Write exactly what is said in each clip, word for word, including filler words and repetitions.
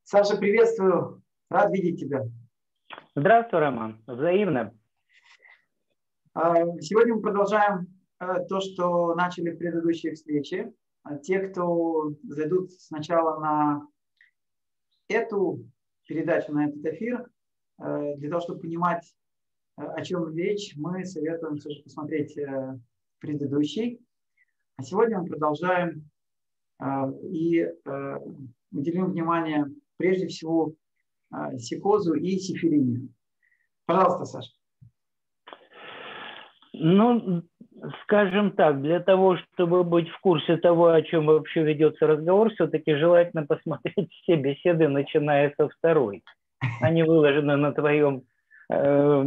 Саша, приветствую. Рад видеть тебя. Здравствуй, Роман. Взаимно. Сегодня мы продолжаем то, что начали в предыдущей встрече. Те, кто зайдут сначала на эту передачу, на этот эфир, для того, чтобы понимать, о чем речь, мы советуем все же посмотреть предыдущий. А сегодня мы продолжаем и уделим внимание прежде всего сикозу и сифилине. Пожалуйста, Саша. Ну, скажем так, для того, чтобы быть в курсе того, о чем вообще ведется разговор, все-таки желательно посмотреть все беседы, начиная со второй. Они выложены на твоем, э,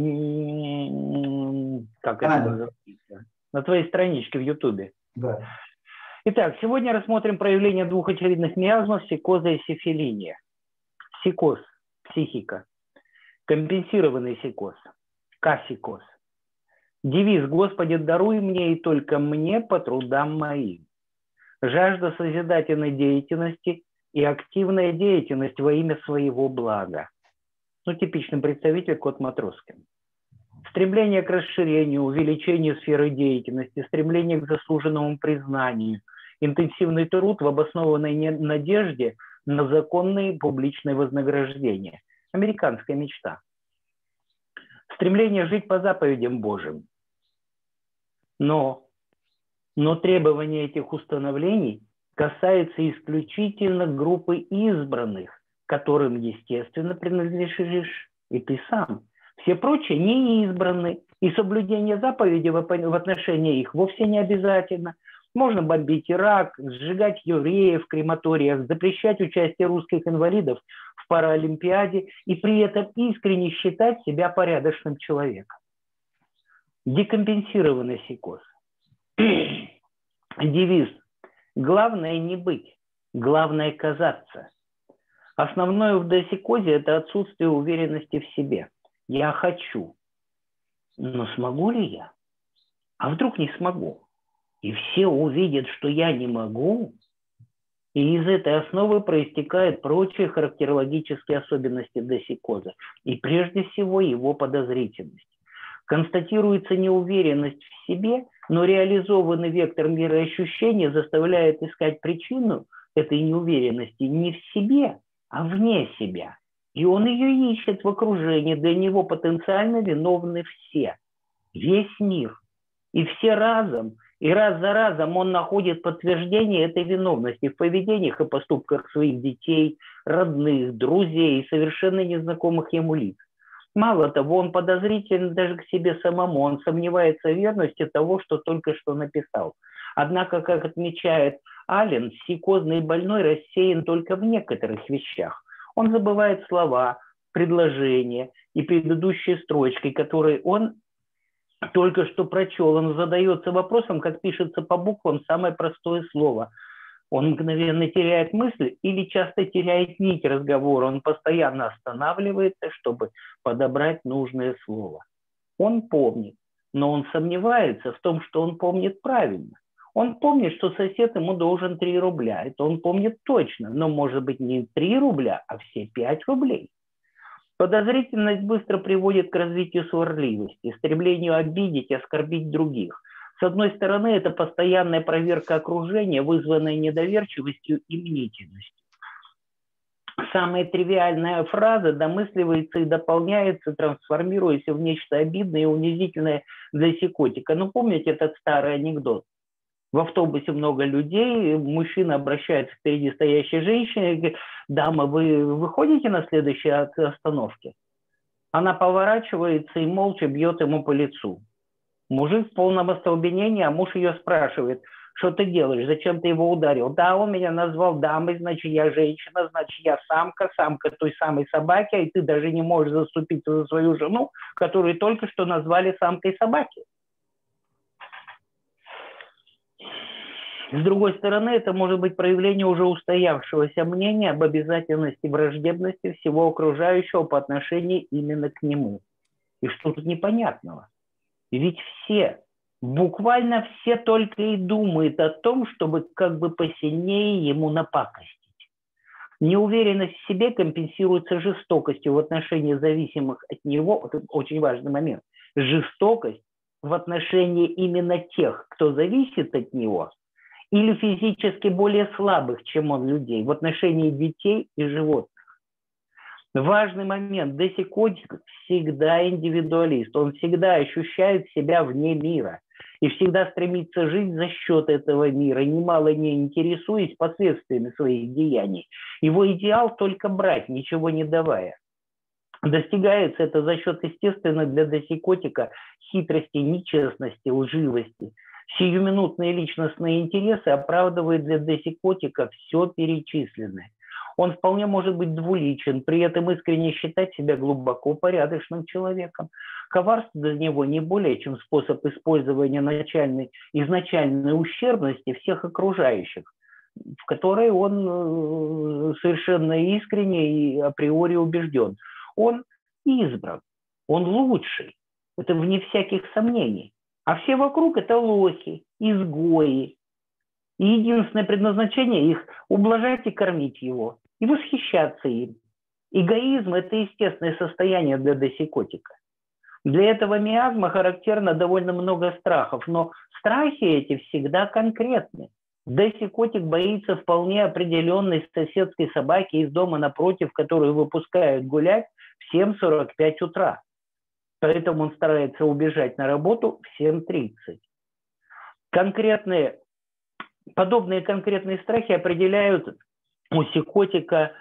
как это называется, на твоей страничке в Ютубе. Да. Итак, сегодня рассмотрим проявление двух очевидных миазмов сикоза и сифилиния. Сикоз – психика. Компенсированный сикоз – касикоз. Девиз «Господи, даруй мне и только мне по трудам моим». Жажда созидательной деятельности и активная деятельность во имя своего блага. Ну, типичный представитель Кот Матроскин. Стремление к расширению, увеличению сферы деятельности, стремление к заслуженному признанию, интенсивный труд в обоснованной надежде на законные публичные вознаграждения. Американская мечта. Стремление жить по заповедям Божьим. Но, но требования этих установлений касаются исключительно группы избранных, которым, естественно, принадлежишь и ты сам. Все прочие не избраны, и соблюдение заповедей в отношении их вовсе не обязательно. Можно бомбить Ирак, сжигать евреев в крематориях, запрещать участие русских инвалидов в Паралимпиаде и при этом искренне считать себя порядочным человеком. Декомпенсированный сикоз. Девиз «Главное не быть, главное казаться». Основное в досикозе – это отсутствие уверенности в себе. Я хочу, но смогу ли я? А вдруг не смогу? И все увидят, что я не могу? И из этой основы проистекают прочие характерологические особенности досикоза. И прежде всего его подозрительность. Констатируется неуверенность в себе, но реализованный вектор мироощущения заставляет искать причину этой неуверенности не в себе, а вне себя. И он ее ищет в окружении, для него потенциально виновны все, весь мир. И все разом, и раз за разом он находит подтверждение этой виновности в поведениях и поступках своих детей, родных, друзей и совершенно незнакомых ему лиц. Мало того, он подозрителен даже к себе самому, он сомневается в верности того, что только что написал. Однако, как отмечает Аллен, сикозный больной рассеян только в некоторых вещах. Он забывает слова, предложения и предыдущие строчки, которые он только что прочел. Он задается вопросом, как пишется по буквам самое простое слово. Он мгновенно теряет мысль или часто теряет нить разговора. Он постоянно останавливается, чтобы подобрать нужное слово. Он помнит, но он сомневается в том, что он помнит правильно. Он помнит, что сосед ему должен три рубля. Это он помнит точно, но может быть не три рубля, а все пять рублей. Подозрительность быстро приводит к развитию сварливости, стремлению обидеть и оскорбить других. С одной стороны, это постоянная проверка окружения, вызванная недоверчивостью и мнительностью. Самая тривиальная фраза домысливается и дополняется, трансформируясь в нечто обидное и унизительное для сикотика. Ну, помните этот старый анекдот? В автобусе много людей, мужчина обращается к впереди стоящей женщине и говорит: «Дама, вы выходите на следующей остановке?» Она поворачивается и молча бьет ему по лицу. Мужик в полном остолбенении, а муж ее спрашивает: «Что ты делаешь? Зачем ты его ударил?» «Да, он меня назвал дамой, значит, я женщина, значит, я самка, самка той самой собаки, и ты даже не можешь заступиться за свою жену, которую только что назвали самкой собаки». С другой стороны, это может быть проявление уже устоявшегося мнения об обязательности враждебности всего окружающего по отношению именно к нему. И что тут непонятного? Ведь все, буквально все только и думают о том, чтобы как бы посильнее ему напакостить. Неуверенность в себе компенсируется жестокостью в отношении зависимых от него, это очень важный момент, жестокость в отношении именно тех, кто зависит от него, или физически более слабых, чем он, людей, в отношении детей и животных. Важный момент. Десикотик всегда индивидуалист. Он всегда ощущает себя вне мира и всегда стремится жить за счет этого мира, немало не интересуясь последствиями своих деяний. Его идеал только брать, ничего не давая. Достигается это за счет, естественно, для десикотика хитрости, нечестности, лживости. Сиюминутные личностные интересы оправдывают для десикотика все перечисленное. Он вполне может быть двуличен, при этом искренне считать себя глубоко порядочным человеком. Коварство для него не более чем способ использования начальной, изначальной ущербности всех окружающих, в которой он совершенно искренне и априори убежден. Он избран, он лучший, это вне всяких сомнений. А все вокруг это лохи, изгои. И единственное предназначение их – ублажать и кормить его, и восхищаться им. Эгоизм – это естественное состояние для десикотика. Для этого миазма характерно довольно много страхов, но страхи эти всегда конкретны. Десикотик боится вполне определенной соседской собаки из дома напротив, которую выпускают гулять в семь сорок пять утра. Поэтому он старается убежать на работу в семь тридцать. Конкретные, подобные конкретные страхи определяют у сикотика,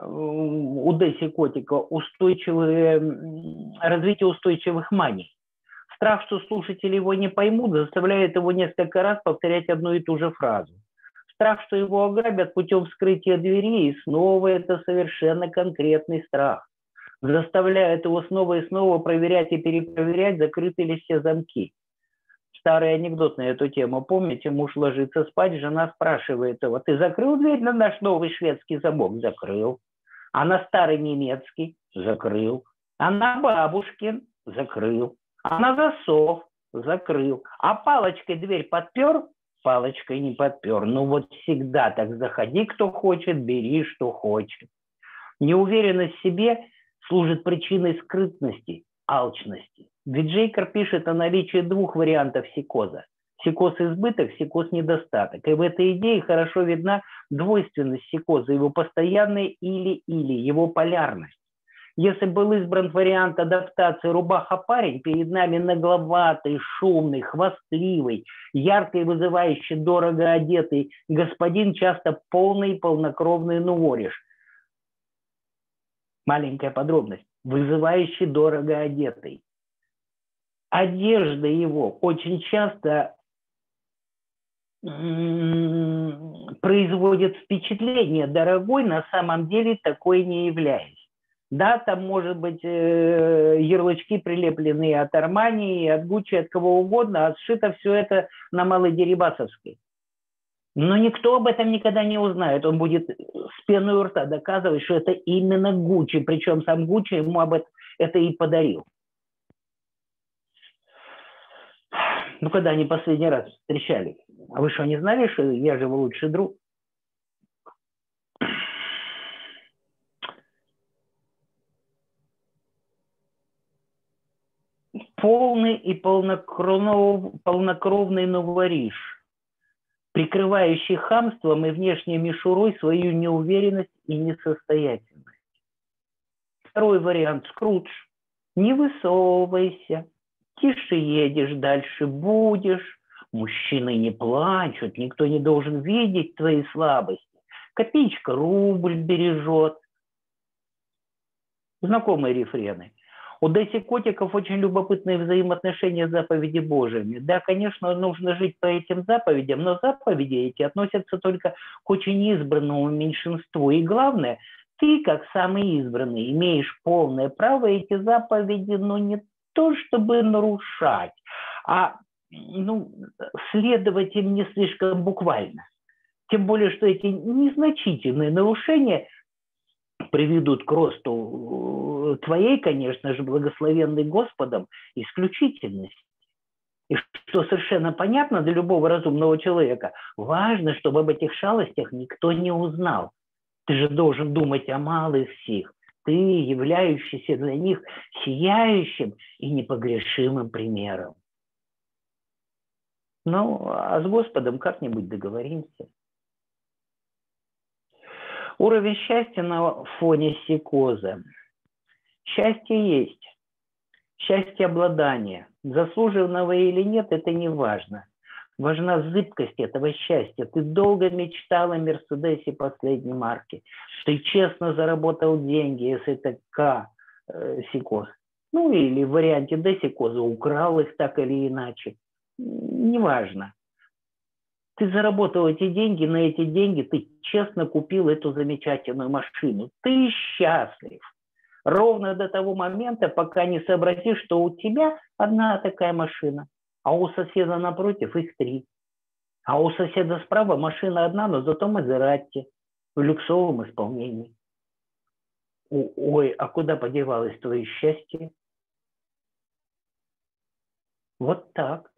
у десикотика устойчивые, развитие устойчивых маний. Страх, что слушатели его не поймут, заставляет его несколько раз повторять одну и ту же фразу. Страх, что его ограбят путем вскрытия двери, и снова это совершенно конкретный страх. Заставляет его снова и снова проверять и перепроверять, закрыты ли все замки. Старый анекдот на эту тему. Помните, муж ложится спать, жена спрашивает его: ты закрыл дверь на наш новый шведский замок? Закрыл. А на старый немецкий? Закрыл. А на бабушкин? Закрыл. А на засов? Закрыл. А палочкой дверь подпер? Палочкой не подпер. Ну вот всегда так: заходи, кто хочет, бери, что хочет. Неуверенность в себе служит причиной скрытности, алчности. Ведь Джейкер пишет о наличии двух вариантов психоза. Психоз избыток, психоз недостаток. И в этой идее хорошо видна двойственность психоза, его постоянная или-или, его полярность. Если был избран вариант адаптации рубаха-парень, перед нами нагловатый, шумный, хвастливый, ярко и вызывающий, дорого одетый господин, часто полный и полнокровный нувориш. Маленькая подробность. Вызывающий, дорого одетый. Одежда его очень часто производит впечатление дорогой, на самом деле такой не являясь. Да, там может быть э, ярлычки прилепленные от Армани, от Гуччи, от кого угодно, а сшито все это на Малой Дерибасовской. Но никто об этом никогда не узнает. Он будет с пеной у рта доказывать, что это именно Гуччи, причем сам Гуччи ему об этом это и подарил. Ну, когда они последний раз встречались? А вы что, не знали, что я же его лучший друг? Полный и полнокров... полнокровный новориш, прикрывающий хамством и внешней мишурой свою неуверенность и несостоятельность. Второй вариант – Скрудж. Не высовывайся. Тише едешь, дальше будешь. Мужчины не плачут, никто не должен видеть твои слабости. Копеечка рубль бережет. Знакомые рефрены. У десикотиков очень любопытные взаимоотношения с заповеди Божьими. Да, конечно, нужно жить по этим заповедям, но заповеди эти относятся только к очень избранному меньшинству. И главное, ты, как самый избранный, имеешь полное право эти заповеди, но не то чтобы нарушать, а ну, следовать им не слишком буквально. Тем более, что эти незначительные нарушения приведут к росту твоей, конечно же, благословенной Господом, исключительности. И что совершенно понятно для любого разумного человека, важно, чтобы об этих шалостях никто не узнал. Ты же должен думать о малых сих. Ты, являющийся для них сияющим и непогрешимым примером. Ну, а с Господом как-нибудь договоримся. Уровень счастья на фоне сикоза. Счастье есть. Счастье обладания. Заслуженного или нет, это не важно. Важна зыбкость этого счастья. Ты долго мечтал о Мерседесе последней марки. Ты честно заработал деньги, если это К э, сикоз. Ну или в варианте Д сикоза украл их так или иначе. Неважно. Ты заработал эти деньги, на эти деньги ты честно купил эту замечательную машину. Ты счастлив. Ровно до того момента, пока не сообразишь, что у тебя одна такая машина, а у соседа напротив их три. А у соседа справа машина одна, но зато Мазератти в люксовом исполнении. Ой, а куда подевалось твое счастье? Вот так.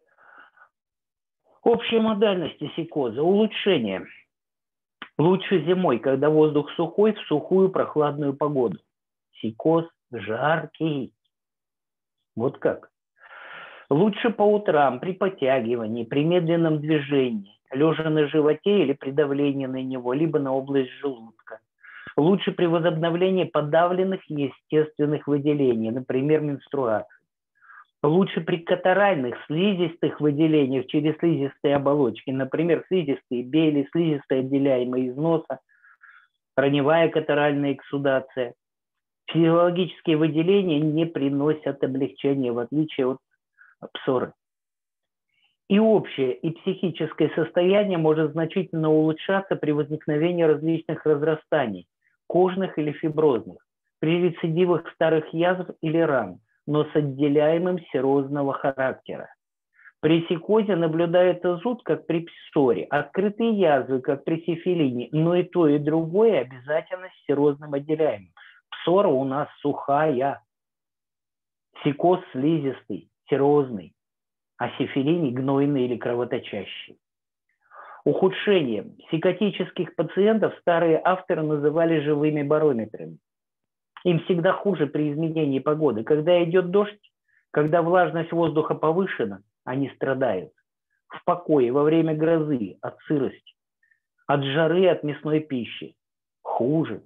Общие модальности сикоза. Улучшение. Лучше зимой, когда воздух сухой, в сухую прохладную погоду. Сикоз жаркий. Вот как. Лучше по утрам при подтягивании, при медленном движении, лежа на животе или при давлении на него, либо на область желудка. Лучше при возобновлении подавленных естественных выделений, например, менструации. Лучше при катаральных слизистых выделениях через слизистые оболочки, например, слизистые бели, слизистые, отделяемые из носа, раневая катаральная эксудация. Физиологические выделения не приносят облегчения, в отличие от псоры. И общее, и психическое состояние может значительно улучшаться при возникновении различных разрастаний, кожных или фиброзных, при рецидивах старых язв или ран, но с отделяемым серозного характера. При сикозе наблюдается зуд, как при псоре, открытые язвы, как при сифилине, но и то, и другое обязательно с серозным отделяемым. Псора у нас сухая, сикоз слизистый, серозный, а сифилиний гнойный или кровоточащий. Ухудшение сикотических пациентов старые авторы называли живыми барометрами. Им всегда хуже при изменении погоды. Когда идет дождь, когда влажность воздуха повышена, они страдают. В покое, во время грозы, от сырости, от жары, от мясной пищи. Хуже.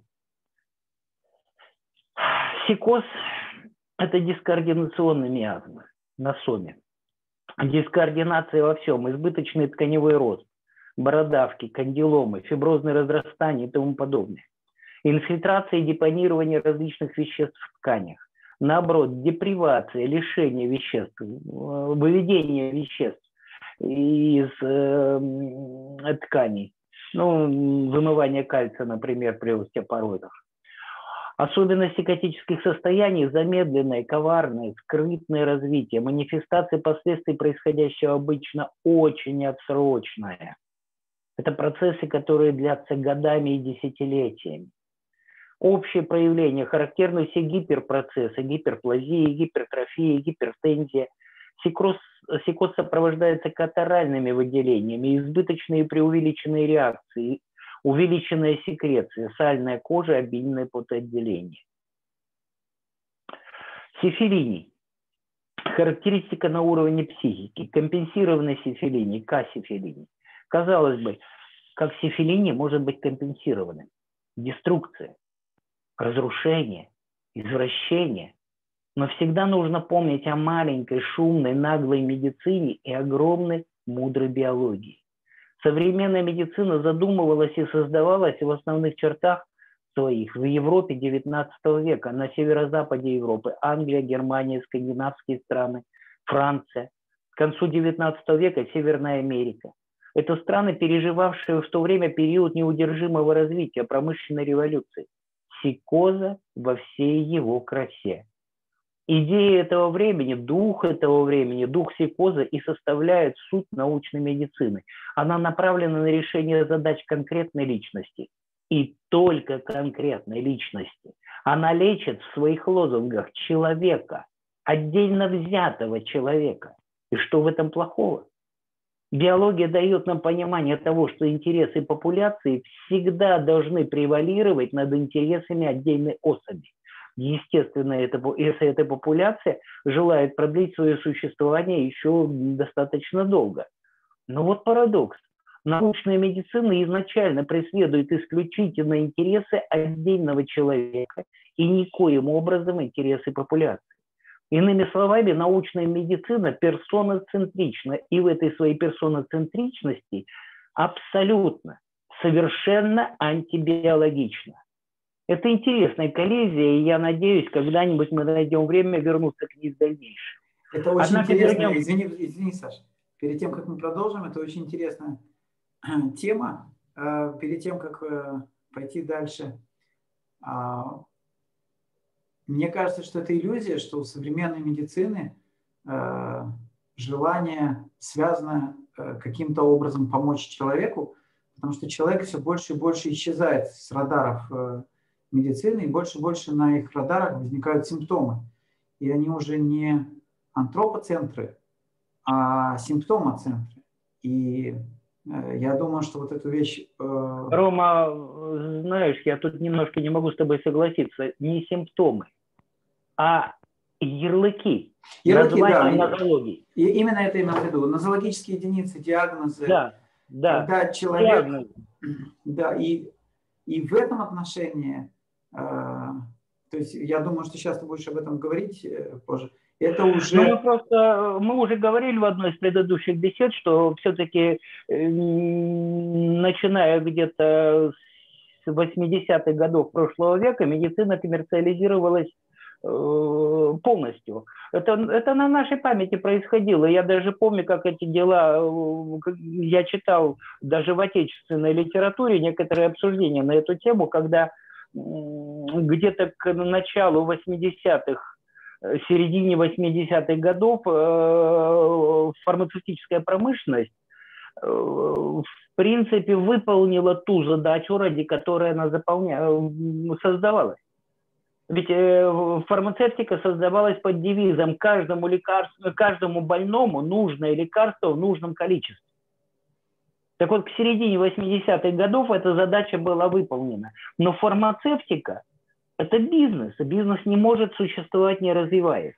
Сикоз – это дискоординационные миазмы на соме. Дискоординация во всем, избыточный тканевой рост, бородавки, кандиломы, фиброзные разрастания и тому подобное. Инфильтрация и депонирование различных веществ в тканях. Наоборот, депривация, лишение веществ, выведение веществ из э, тканей. Ну, вымывание кальция, например, при остеопорозах. Особенность сикотических состояний – замедленное, коварное, скрытное развитие. Манифестация последствий происходящего обычно очень отсрочная. Это процессы, которые длятся годами и десятилетиями. Общие проявления характерны все гиперпроцессы, гиперплазия, гипертрофия, гипертензия. Сикоз, сикоз сопровождается катаральными выделениями, избыточные и преувеличенные реакции, увеличенная секреция, сальная кожа, обильное потоотделение. Сифилиний. Характеристика на уровне психики. Компенсированный сифилиний, К-сифилиний. Казалось бы, как сифилиний может быть компенсированным? Деструкция, разрушение, извращение. Но всегда нужно помнить о маленькой, шумной, наглой медицине и огромной, мудрой биологии. Современная медицина задумывалась и создавалась в основных чертах своих в Европе девятнадцатого века, на северо-западе Европы, Англия, Германия, скандинавские страны, Франция. К концу девятнадцатого века Северная Америка. Это страны, переживавшие в то время период неудержимого развития промышленной революции. Сикоза во всей его красе. Идея этого времени, дух этого времени, дух сикоза и составляет суть научной медицины. Она направлена на решение задач конкретной личности. И только конкретной личности. Она лечит в своих лозунгах человека, отдельно взятого человека. И что в этом плохого? Биология дает нам понимание того, что интересы популяции всегда должны превалировать над интересами отдельной особи. Естественно, это, если эта популяция желает продлить свое существование еще достаточно долго. Но вот парадокс. Научная медицина изначально преследует исключительно интересы отдельного человека и никоим образом интересы популяции. Иными словами, научная медицина персоноцентрична, и в этой своей персоноцентричности абсолютно, совершенно антибиологична. Это интересная коллизия, и я надеюсь, когда-нибудь мы найдем время вернуться к ней в дальнейшем. Это очень Однако интересно. Вернем... Извини, извини, Саш. Перед тем, как мы продолжим, это очень интересная тема. Перед тем, как пойти дальше, мне кажется, что это иллюзия, что у современной медицины желание связано каким-то образом помочь человеку, потому что человек все больше и больше исчезает с радаров медицины, и больше и больше на их радарах возникают симптомы. И они уже не антропоцентры, а симптомоцентры. И я думаю, что вот эту вещь... Рома, знаешь, я тут немножко не могу с тобой согласиться. Не симптомы, а ярлыки. Ярлыки, да. Нозологии. И именно это имел в виду. Нозологические единицы, диагнозы. Да, да. Когда человек... Диагноз. Да, и, и в этом отношении... То есть я думаю, что сейчас ты будешь об этом говорить позже. Это уже... Ну, мы просто, мы уже говорили в одной из предыдущих бесед, что все-таки, начиная где-то с восьмидесятых годов прошлого века, медицина коммерциализировалась полностью. Это, это на нашей памяти происходило. Я даже помню, как эти дела, я читал даже в отечественной литературе некоторые обсуждения на эту тему, когда где-то к началу восьмидесятых, середине восьмидесятых годов фармацевтическая промышленность в принципе выполнила ту задачу, ради которой она заполня... создавалась. Ведь фармацевтика создавалась под девизом каждому лекарству, каждому больному нужное лекарство в нужном количестве. Так вот, к середине восьмидесятых годов эта задача была выполнена. Но фармацевтика – это бизнес, и бизнес не может существовать, не развиваясь.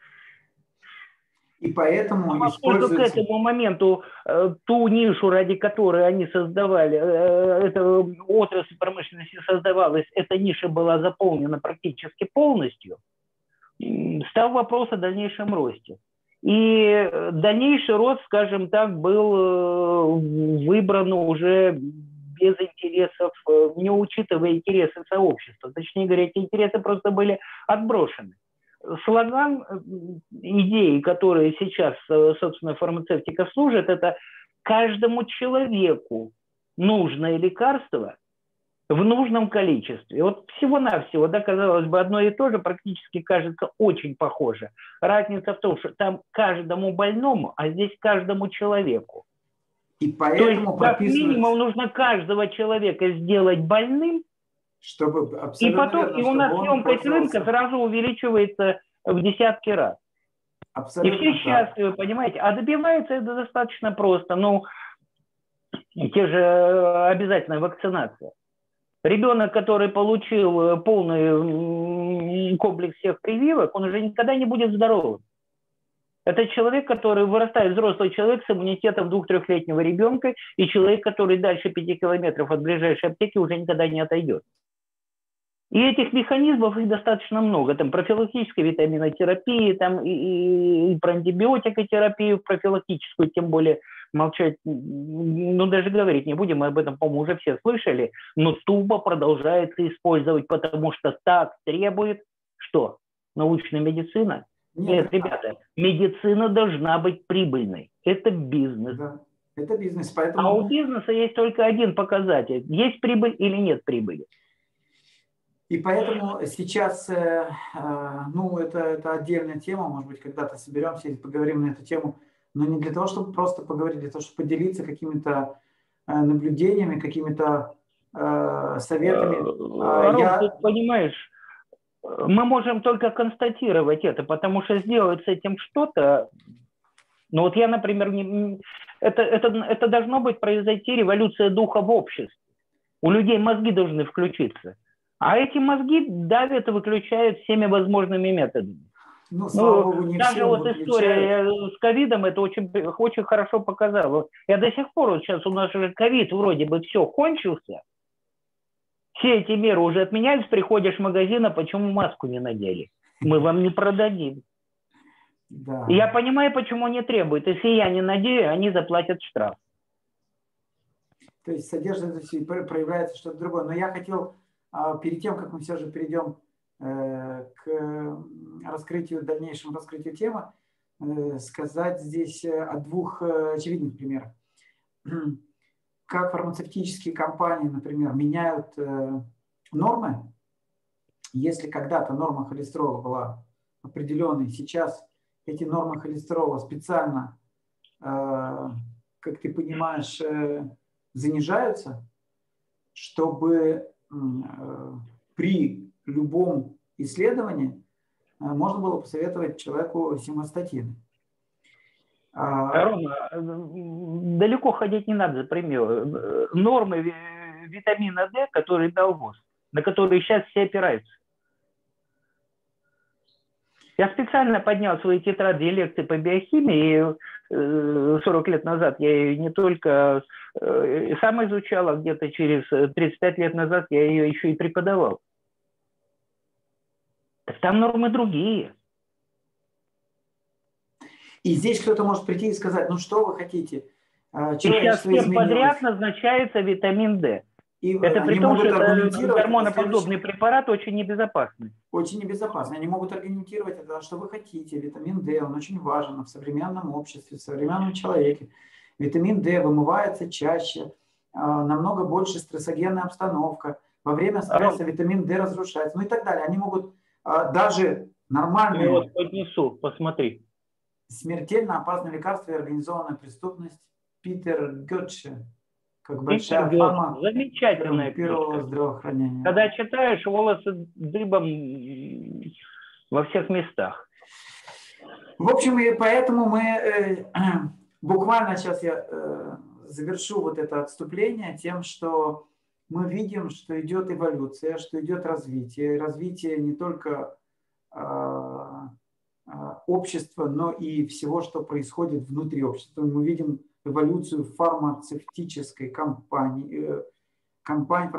И поэтому а используется... к этому моменту э, ту нишу, ради которой они создавали, э, эта отрасль промышленности создавалась, эта ниша была заполнена практически полностью, стал вопрос о дальнейшем росте. И дальнейший рост, скажем так, был выбран уже без интересов, не учитывая интересы сообщества. Точнее говоря, эти интересы просто были отброшены. Слоган идеи, которые сейчас, собственно, фармацевтика служит, это каждому человеку нужное лекарство в нужном количестве. Вот всего-навсего, да, казалось бы, одно и то же практически кажется очень похоже. Разница в том, что там каждому больному, а здесь каждому человеку. И поэтому то есть, как минимум, нужно каждого человека сделать больным, чтобы и потом верно, и у нас емкость рынка сразу увеличивается в десятки раз. Абсолютно, и все счастливы, да. Понимаете? А добивается это достаточно просто. Ну, те же обязательная вакцинация. Ребенок, который получил полный комплекс всех прививок, он уже никогда не будет здоровым. Это человек, который вырастает, взрослый человек с иммунитетом двух-трехлетнего ребенка, и человек, который дальше пяти километров от ближайшей аптеки уже никогда не отойдет. И этих механизмов их достаточно много. Там профилактическая витаминотерапия, там и, и, и про антибиотикотерапию профилактическую, тем более молчать, ну даже говорить не будем, мы об этом, по-моему, уже все слышали, но тупо продолжается использовать, потому что так требует, что? Научная медицина? Нет, Нет ребята, медицина должна быть прибыльной. Это бизнес. Да, это бизнес, поэтому... А у бизнеса есть только один показатель. Есть прибыль или нет прибыли. И поэтому сейчас, ну, это, это отдельная тема, может быть, когда-то соберемся и поговорим на эту тему, но не для того, чтобы просто поговорить, для того, чтобы поделиться какими-то наблюдениями, какими-то э, советами. Ром, Я... ты понимаешь, мы можем только констатировать это, потому что сделать с этим что-то... Ну вот я, например, не, это, это, это должно быть произойти революция духа в обществе. У людей мозги должны включиться. А эти мозги давят и выключают всеми возможными методами. Ну, слава ну, Богу, не даже все вот выключают. История с ковидом это очень, очень хорошо показала. Я до сих пор, вот сейчас у нас уже ковид вроде бы все кончился, все эти меры уже отменялись, приходишь в магазин, а почему маску не надели? Мы вам не продадим. Да. И я понимаю, почему они требуют. Если я не надею, они заплатят штраф. То есть содержится, проявляется что-то другое. Но я хотел, перед тем, как мы все же перейдем к раскрытию, дальнейшему раскрытию темы, сказать здесь о двух очевидных примерах. Как фармацевтические компании, например, меняют нормы. Если когда-то норма холестерола была определенной, сейчас эти нормы холестерола специально, как ты понимаешь, занижаются, чтобы при любом исследовании можно было посоветовать человеку симвастатин. Рома, далеко ходить не надо, например. Нормы витамина D, который дал ВОЗ, на которые сейчас все опираются. Я специально поднял свои тетради и лекции по биохимии, и сорок лет назад я ее не только сам изучал, а где-то через тридцать пять лет назад я ее еще и преподавал. Так там нормы другие. И здесь кто-то может прийти и сказать, ну что вы хотите? И сейчас всем подряд назначается витамин D. И это при том, что это гормоноподобный препарат очень небезопасный. Очень небезопасный. Они могут аргументировать это, что вы хотите. Витамин D, он очень важен в современном обществе, в современном человеке. Витамин D вымывается чаще, намного больше стрессогенная обстановка. Во время стресса витамин D разрушается, ну и так далее. Они могут даже нормальные... Я вот поднесу, посмотри. Смертельно опасное лекарство и организованная преступность. Питер Гетче. Как большая фама замечательная первого здравоохранения. Когда читаешь, волосы дыбом во всех местах. В общем, и поэтому мы э, буквально сейчас я э, завершу вот это отступление тем, что мы видим, что идет эволюция, что идет развитие. Развитие не только э, общества, но и всего, что происходит внутри общества. Мы видим эволюцию фармацевтической компании, компании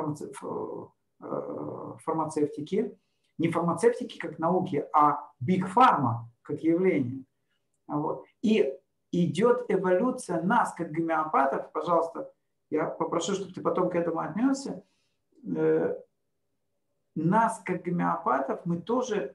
фармацевтики, не фармацевтики как науки, а Big Pharma как явление. Вот. И идет эволюция нас, как гомеопатов, пожалуйста, я попрошу, чтобы ты потом к этому отнесся, нас, как гомеопатов, мы тоже,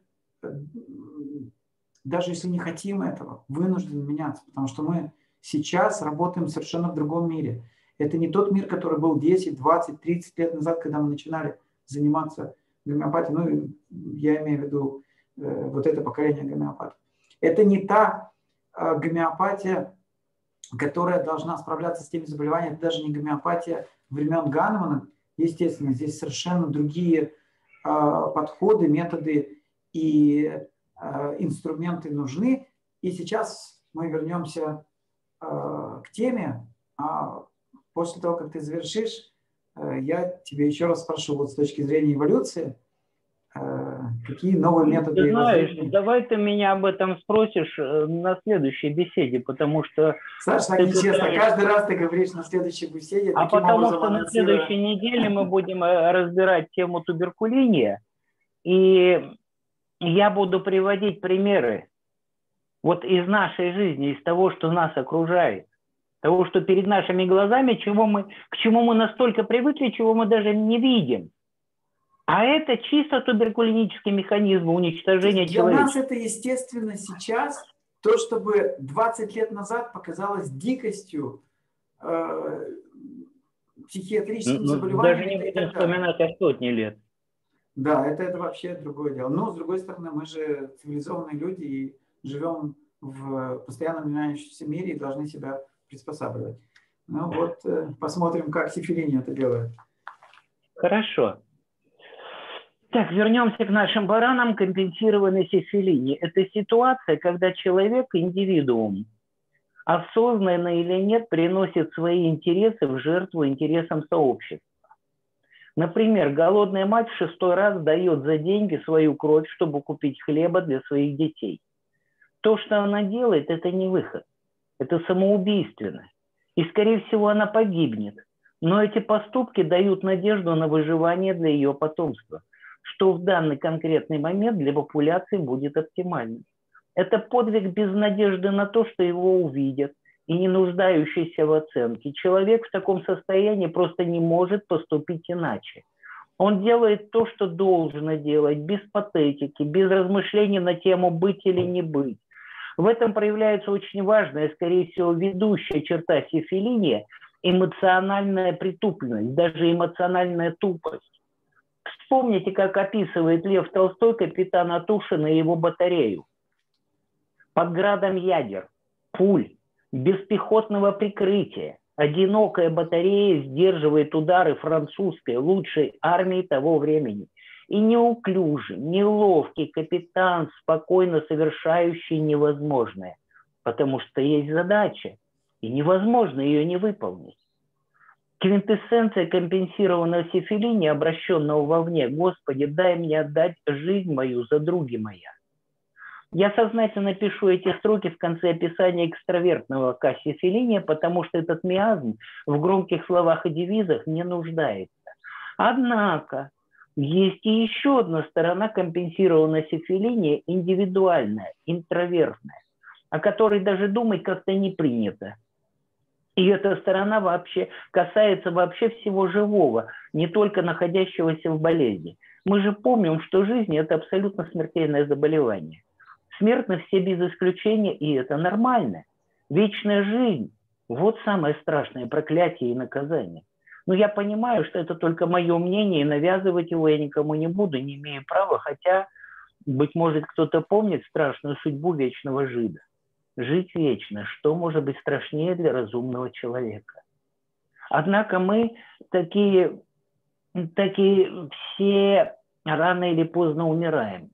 даже если не хотим этого, вынуждены меняться, потому что мы сейчас работаем совершенно в другом мире. Это не тот мир, который был десять, двадцать, тридцать лет назад, когда мы начинали заниматься гомеопатией. Ну, я имею в виду э, вот это поколение гомеопатов. Это не та э, гомеопатия, которая должна справляться с теми заболеваниями. Это даже не гомеопатия времен Ганемана. Естественно, здесь совершенно другие э, подходы, методы и э, инструменты нужны. И сейчас мы вернемся к теме, а после того, как ты завершишь, я тебе еще раз спрошу, вот с точки зрения эволюции, какие новые методы... Ты знаешь, давай ты меня об этом спросишь на следующей беседе, потому что... Саша, так нечестно, пытаешься... каждый раз ты говоришь на следующей беседе. А потому что на следующей неделе мы будем разбирать тему туберкулиния, и я буду приводить примеры вот из нашей жизни, из того, что нас окружает, того, что перед нашими глазами, чего мы, к чему мы настолько привыкли, чего мы даже не видим. А это чисто туберкулинический механизм уничтожения Для человека. Для нас это, естественно, сейчас то, чтобы двадцать лет назад показалось дикостью, э, психиатрическим заболеванием. Даже не будем вспоминать о сотни лет. Да, это, это вообще другое дело. Но, с другой стороны, мы же цивилизованные люди и живем в постоянно меняющемся мире и должны себя приспосабливать. Ну вот, посмотрим, как Сифилини это делает. Хорошо. Так, вернемся к нашим баранам. Компенсированной Сифилини. Это ситуация, когда человек, индивидуум, осознанно или нет, приносит свои интересы в жертву интересам сообщества. Например, голодная мать в шестой раз дает за деньги свою кровь, чтобы купить хлеба для своих детей. То, что она делает, это не выход. Это самоубийственно. И, скорее всего, она погибнет. Но эти поступки дают надежду на выживание для ее потомства, что в данный конкретный момент для популяции будет оптимальным. Это подвиг без надежды на то, что его увидят, и не нуждающийся в оценке. Человек в таком состоянии просто не может поступить иначе. Он делает то, что должно делать, без патетики, без размышлений на тему быть или не быть. В этом проявляется очень важная, скорее всего, ведущая черта сифилиния – эмоциональная притупленность, даже эмоциональная тупость. Вспомните, как описывает Лев Толстой капитана Тушина и его батарею. Под градом ядер, пуль, без пехотного прикрытия одинокая батарея сдерживает удары французской лучшей армии того времени. И неуклюжий, неловкий капитан, спокойно совершающий невозможное, потому что есть задача, и невозможно ее не выполнить. Квинтэссенция компенсированного сифилиния, обращенного вовне: «Господи, дай мне отдать жизнь мою за други моя». Я сознательно пишу эти строки в конце описания экстравертного сифилиния, потому что этот миазм в громких словах и девизах не нуждается. Однако есть и еще одна сторона компенсированного сифилиния, индивидуальная, интровертная, о которой даже думать как-то не принято. И эта сторона вообще касается вообще всего живого, не только находящегося в болезни. Мы же помним, что жизнь – это абсолютно смертельное заболевание. Смертны все без исключения, и это нормально. Вечная жизнь – вот самое страшное проклятие и наказание. Но я понимаю, что это только мое мнение, и навязывать его я никому не буду, не имею права, хотя, быть может, кто-то помнит страшную судьбу вечного жида. Жить вечно, что может быть страшнее для разумного человека? Однако мы такие, такие все рано или поздно умираем.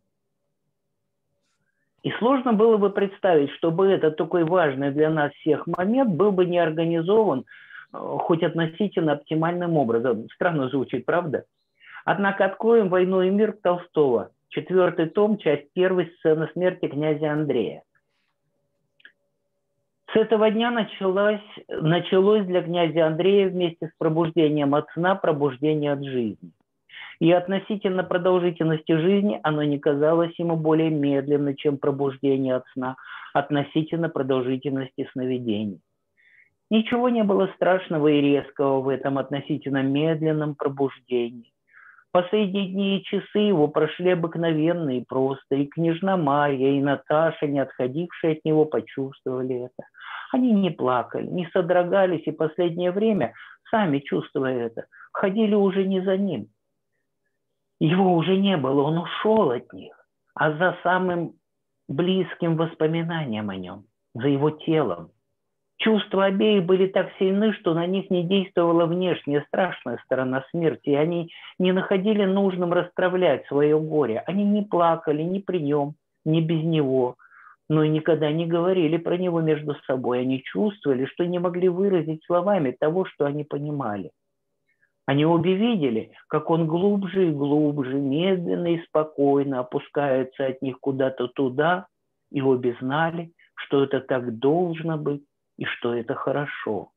И сложно было бы представить, чтобы этот такой важный для нас всех момент был бы не организован хоть относительно оптимальным образом. Странно звучит, правда? Однако откроем «Войну и мир» Толстого. Четвертый том, часть первая, сцена смерти князя Андрея. С этого дня началось, началось для князя Андрея вместе с пробуждением от сна пробуждение от жизни. И относительно продолжительности жизни оно не казалось ему более медленным, чем пробуждение от сна, относительно продолжительности сновидений. Ничего не было страшного и резкого в этом относительно медленном пробуждении. Последние дни и часы его прошли обыкновенно и просто, и княжна Марья, и Наташа, не отходившие от него, почувствовали это. Они не плакали, не содрогались, и последнее время, сами чувствуя это, ходили уже не за ним. Его уже не было, он ушел от них, а за самым близким воспоминанием о нем, за его телом. Чувства обеих были так сильны, что на них не действовала внешняя страшная сторона смерти, и они не находили нужным расстравлять свое горе. Они не плакали ни при нем, ни без него, но и никогда не говорили про него между собой. Они чувствовали, что не могли выразить словами того, что они понимали. Они обе видели, как он глубже и глубже, медленно и спокойно опускается от них куда-то туда, и обе знали, что это так должно быть и что это хорошо.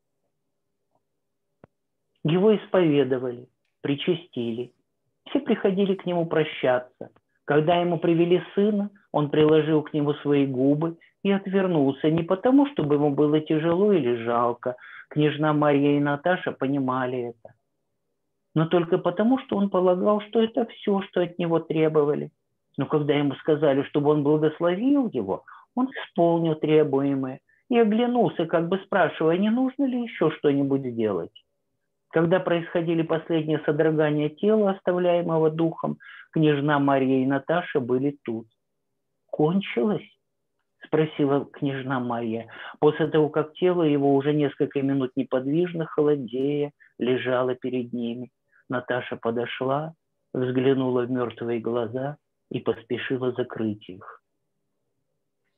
Его исповедовали, причастили. Все приходили к нему прощаться. Когда ему привели сына, он приложил к нему свои губы и отвернулся, не потому, чтобы ему было тяжело или жалко. Княжна Марья и Наташа понимали это. Но только потому, что он полагал, что это все, что от него требовали. Но когда ему сказали, чтобы он благословил его, он исполнил требуемое и оглянулся, как бы спрашивая, не нужно ли еще что-нибудь сделать. Когда происходили последние содрогания тела, оставляемого духом, княжна Марья и Наташа были тут. «Кончилось?» – спросила княжна Марья, после того, как тело его уже несколько минут неподвижно, холодея, лежало перед ними. Наташа подошла, взглянула в мертвые глаза и поспешила закрыть их.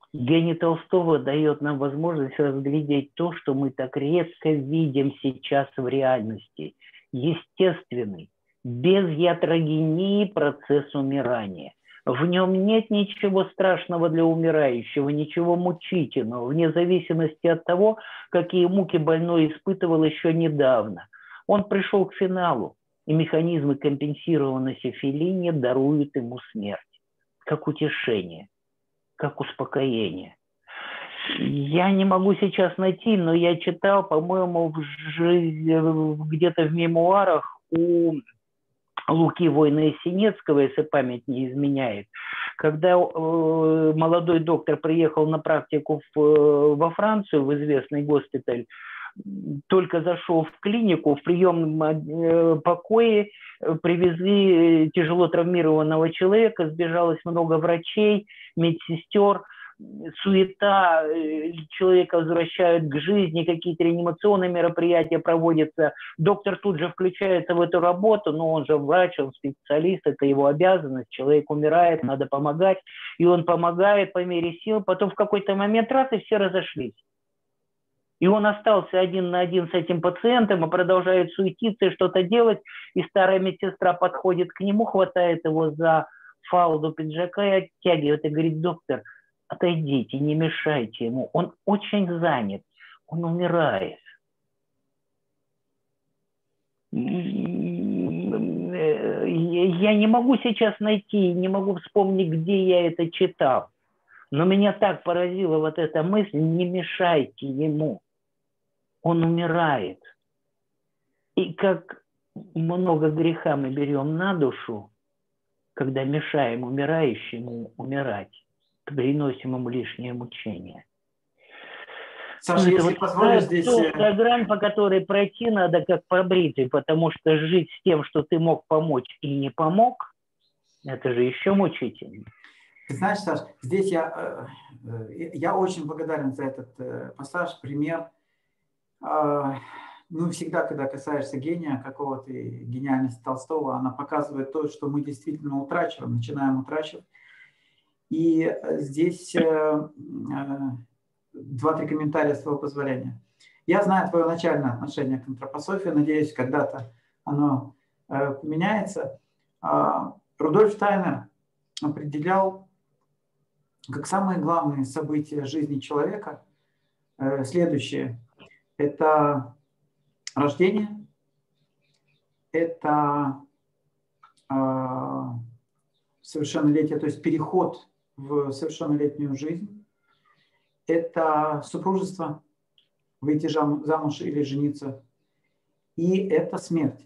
Гений Толстого дает нам возможность разглядеть то, что мы так редко видим сейчас в реальности. Естественный, без ятрогении процесс умирания. В нем нет ничего страшного для умирающего, ничего мучительного, вне зависимости от того, какие муки больной испытывал еще недавно. Он пришел к финалу, и механизмы компенсированности Феллини даруют ему смерть, как утешение, как успокоение. Я не могу сейчас найти, но я читал, по-моему, где-то в мемуарах у Луки Война-Синецкого, если память не изменяет, когда э, молодой доктор приехал на практику в, э, во Францию, в известный госпиталь, только зашел в клинику, в приемном э, покое привезли тяжело травмированного человека, сбежалось много врачей, медсестер, суета, человека возвращают к жизни, какие-то реанимационные мероприятия проводятся. Доктор тут же включается в эту работу, но он же врач, он специалист, это его обязанность. Человек умирает, надо помогать. И он помогает по мере сил. Потом в какой-то момент раз, и все разошлись. И он остался один на один с этим пациентом и продолжает суетиться и что-то делать. И старая медсестра подходит к нему, хватает его за фалду пиджака и оттягивает. И говорит: доктор, отойдите, не мешайте ему. Он очень занят, он умирает. Я не могу сейчас найти, не могу вспомнить, где я это читал. Но меня так поразила вот эта мысль: не мешайте ему. Он умирает. И как много греха мы берем на душу, когда мешаем умирающему умирать, приносим ему лишнее мучение. Саша, ну, если вот позволишь здесь... Та грань, по которой пройти надо как по бритве, потому что жить с тем, что ты мог помочь и не помог, это же еще мучительно. Ты знаешь, Саш, здесь я, я очень благодарен за этот пассаж, пример. Ну, всегда, когда касаешься гения, какого-то гениальности Толстого, она показывает то, что мы действительно утрачиваем, начинаем утрачивать. И здесь два-три комментария с твоего позволения. Я знаю твое начальное отношение к антропософии, надеюсь, когда-то оно поменяется. Рудольф Штайнер определял как самые главные события жизни человека следующее. Это рождение, это э, совершеннолетие, то есть переход в совершеннолетнюю жизнь, это супружество, выйти замуж или жениться, и это смерть.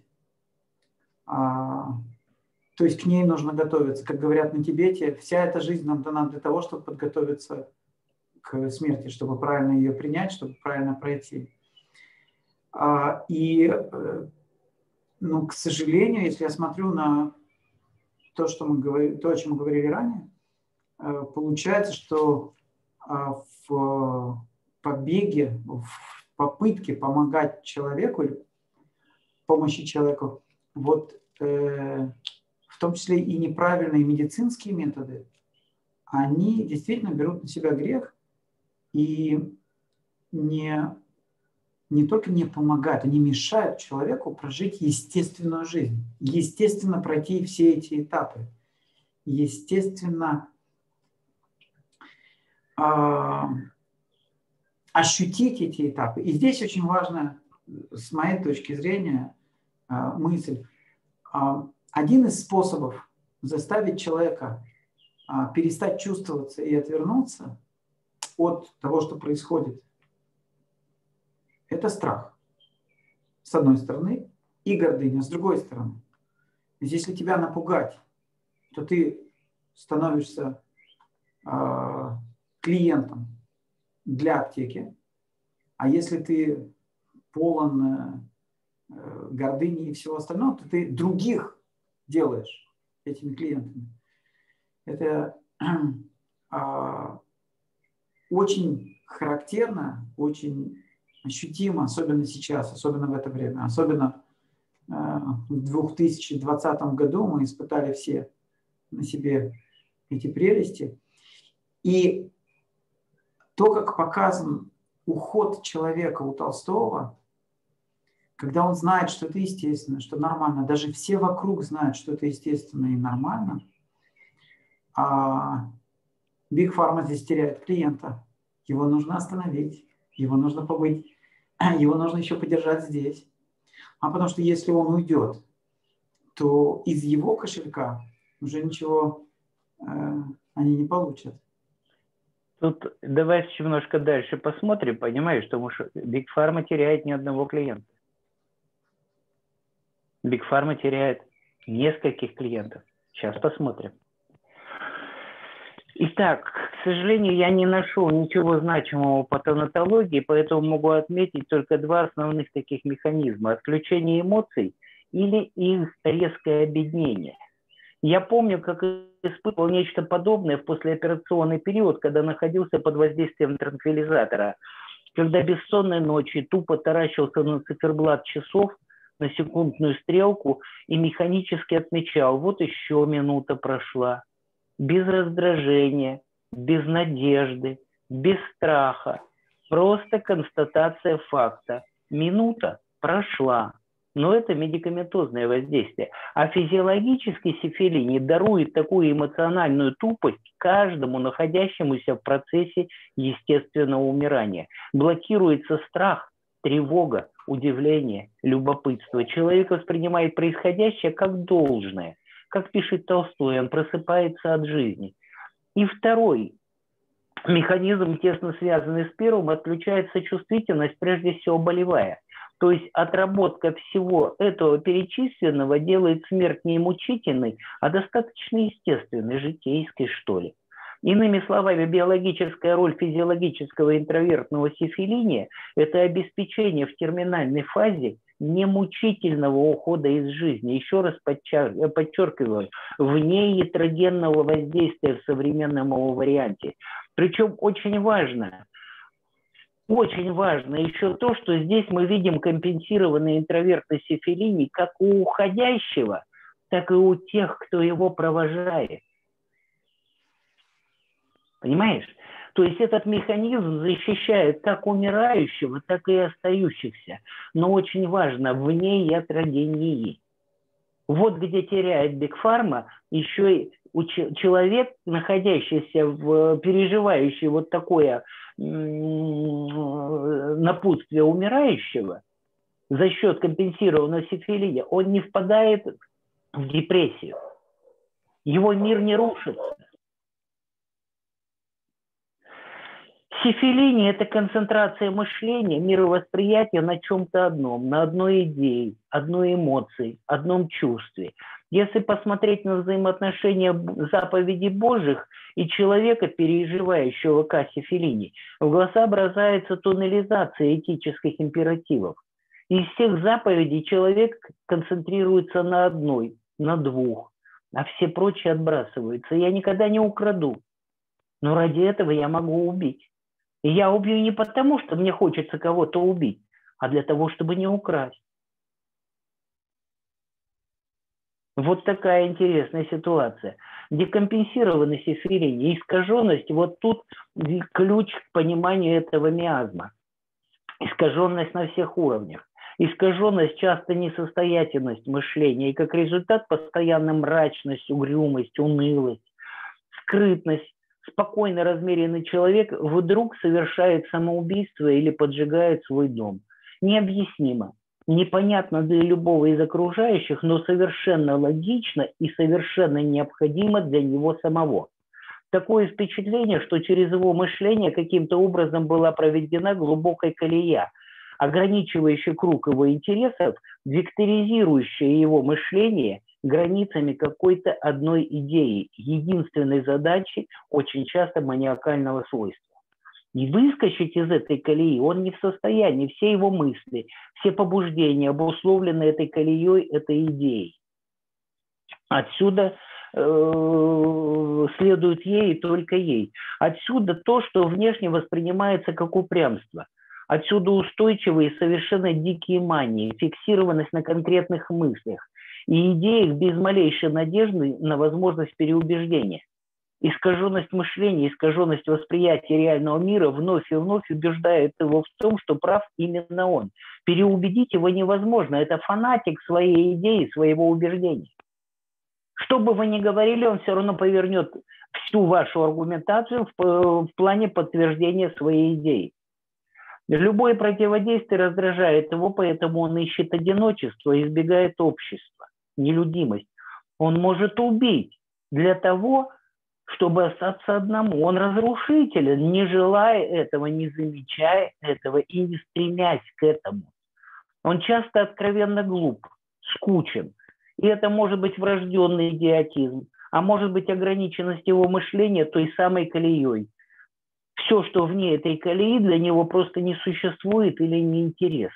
А, то есть к ней нужно готовиться. Как говорят на Тибете, вся эта жизнь нам дана для того, чтобы подготовиться к смерти, чтобы правильно ее принять, чтобы правильно пройти. И, ну, к сожалению, если я смотрю на то, что мы говорили, то, о чем мы говорили ранее, получается, что в побеге, в попытке помогать человеку, или помощи человеку, вот в том числе и неправильные медицинские методы, они действительно берут на себя грех и не не только не помогают, они мешают человеку прожить естественную жизнь, естественно пройти все эти этапы, естественно э, ощутить эти этапы. И здесь очень важно, с моей точки зрения, э, мысль. Э, один из способов заставить человека э, перестать чувствоваться и отвернуться от того, что происходит, это страх, с одной стороны, и гордыня, с другой стороны. Если тебя напугать, то ты становишься э, клиентом для аптеки, а если ты полон э, гордыни и всего остального, то ты других делаешь этими клиентами. Это э, очень характерно, очень ощутимо, особенно сейчас, особенно в это время, особенно э, в две тысячи двадцатом году мы испытали все на себе эти прелести. И то, как показан уход человека у Толстого, когда он знает, что это естественно, что нормально, даже все вокруг знают, что это естественно и нормально, а Big Pharma здесь теряет клиента. Его нужно остановить, его нужно побыть, его нужно еще подержать здесь. А потому что если он уйдет, то из его кошелька уже ничего э, они не получат. Тут давай немножко дальше посмотрим, понимаешь, потому что Big Pharma теряет ни одного клиента. Big Pharma теряет нескольких клиентов. Сейчас посмотрим. Итак, к сожалению, я не нашел ничего значимого по тонатологии, поэтому могу отметить только два основных таких механизма. Отключение эмоций или их резкое обеднение. Я помню, как испытывал нечто подобное в послеоперационный период, когда находился под воздействием транквилизатора. Когда бессонной ночи тупо таращился на циферблат часов, на секундную стрелку и механически отмечал, вот еще минута прошла. Без раздражения, без надежды, без страха. Просто констатация факта. Минута прошла. Но это медикаментозное воздействие. А физиологический сифилини дарует такую эмоциональную тупость каждому находящемуся в процессе естественного умирания. Блокируется страх, тревога, удивление, любопытство. Человек воспринимает происходящее как должное. Как пишет Толстой, он просыпается от жизни. И второй механизм, тесно связанный с первым, отключается чувствительность, прежде всего болевая. То есть отработка всего этого перечисленного делает смерть не мучительной, а достаточно естественной, житейской, что ли. Иными словами, биологическая роль физиологического интровертного сифилиния – это обеспечение в терминальной фазе немучительного ухода из жизни. Еще раз подчеркиваю, вне ятрогенного воздействия в современном его варианте. Причем очень важно, очень важно еще то, что здесь мы видим компенсированный интровертный сифилиний как у уходящего, так и у тех, кто его провожает. Понимаешь? То есть этот механизм защищает как умирающего, так и остающихся. Но очень важно, вне ятрогении. Вот где теряет Big Pharma, еще и человек, находящийся в, переживающий вот такое напутствие умирающего, за счет компенсированного сифилиния, он не впадает в депрессию. Его мир не рушится. Сифилиния – это концентрация мышления, мировосприятия на чем-то одном, на одной идее, одной эмоции, одном чувстве. Если посмотреть на взаимоотношения заповедей Божьих и человека, переживающего кассифилиний, в глаза бросается туннелизация этических императивов. Из всех заповедей человек концентрируется на одной, на двух, а все прочие отбрасываются. Я никогда не украду, но ради этого я могу убить. И я убью не потому, что мне хочется кого-то убить, а для того, чтобы не украсть. Вот такая интересная ситуация. Декомпенсированный сифилиний, искаженность, вот тут ключ к пониманию этого миазма. Искаженность на всех уровнях. Искаженность часто несостоятельность мышления, и как результат постоянная мрачность, угрюмость, унылость, скрытность. Спокойно размеренный человек вдруг совершает самоубийство или поджигает свой дом. Необъяснимо, непонятно для любого из окружающих, но совершенно логично и совершенно необходимо для него самого. Такое впечатление, что через его мышление каким-то образом была проведена глубокая колея, ограничивающая круг его интересов, векторизирующая его мышление границами какой-то одной идеи, единственной задачи, очень часто маниакального свойства. И выскочить из этой колеи он не в состоянии, все его мысли, все побуждения обусловлены этой колеей, этой идеей. Отсюда э, следует ей и только ей. Отсюда то, что внешне воспринимается как упрямство. Отсюда устойчивые, совершенно дикие мании, фиксированность на конкретных мыслях и идеях без малейшей надежды на возможность переубеждения. Искаженность мышления, искаженность восприятия реального мира вновь и вновь убеждает его в том, что прав именно он. Переубедить его невозможно. Это фанатик своей идеи, своего убеждения. Что бы вы ни говорили, он все равно повернет всю вашу аргументацию в, в плане подтверждения своей идеи. Любое противодействие раздражает его, поэтому он ищет одиночество и избегает общества, нелюдимость. Он может убить для того, чтобы остаться одному. Он разрушителен, не желая этого, не замечая этого и не стремясь к этому. Он часто откровенно глуп, скучен. И это может быть врожденный идиотизм, а может быть ограниченность его мышления той самой колеей. Все, что вне этой колеи, для него просто не существует или неинтересно.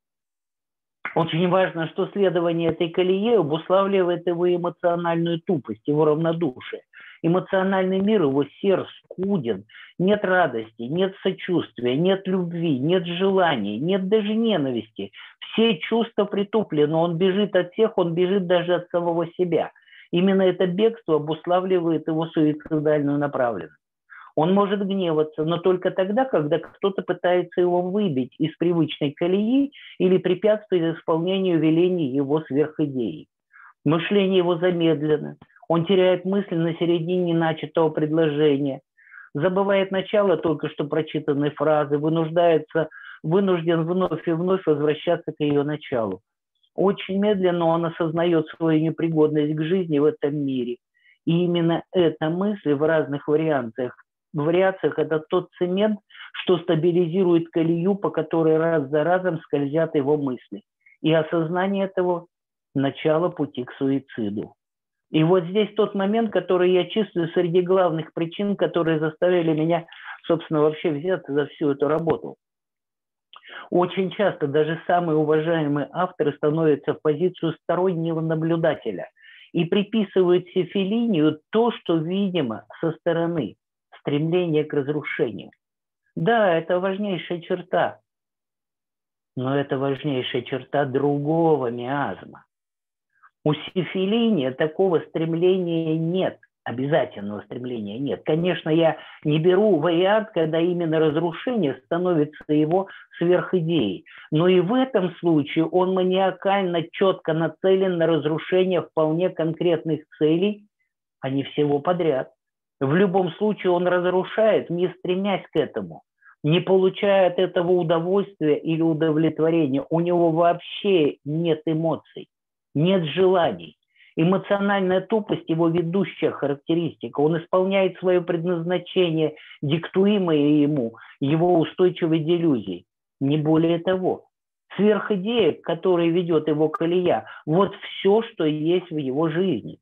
Очень важно, что следование этой колее обуславливает его эмоциональную тупость, его равнодушие. Эмоциональный мир его серд скуден, нет радости, нет сочувствия, нет любви, нет желаний, нет даже ненависти. Все чувства притуплены, он бежит от всех, он бежит даже от самого себя. Именно это бегство обуславливает его суицидальную направленность. Он может гневаться, но только тогда, когда кто-то пытается его выбить из привычной колеи или препятствует исполнению велений его сверхидеи. Мышление его замедлено, он теряет мысль на середине начатого предложения, забывает начало только что прочитанной фразы, вынуждается, вынужден вновь и вновь возвращаться к ее началу. Очень медленно он осознает свою непригодность к жизни в этом мире. И именно эта мысль в разных вариациях, вариациях это тот цемент, что стабилизирует колею, по которой раз за разом скользят его мысли. И осознание этого – начало пути к суициду. И вот здесь тот момент, который я чувствую среди главных причин, которые заставили меня, собственно, вообще взяться за всю эту работу. Очень часто даже самые уважаемые авторы становятся в позицию стороннего наблюдателя и приписывают Феллинию то, что видимо со стороны, стремление к разрушению. Да, это важнейшая черта, но это важнейшая черта другого миазма. У Феллини такого стремления нет, обязательного стремления нет. Конечно, я не беру вариант, когда именно разрушение становится его сверхидеей, но и в этом случае он маниакально четко нацелен на разрушение вполне конкретных целей, а не всего подряд. В любом случае он разрушает, не стремясь к этому, не получая от этого удовольствия или удовлетворения. У него вообще нет эмоций. Нет желаний. Эмоциональная тупость – его ведущая характеристика. Он исполняет свое предназначение, диктуемое ему, его устойчивой делюзией. Не более того. Сверхидея, к которой ведет его колея, вот все, что есть в его жизни.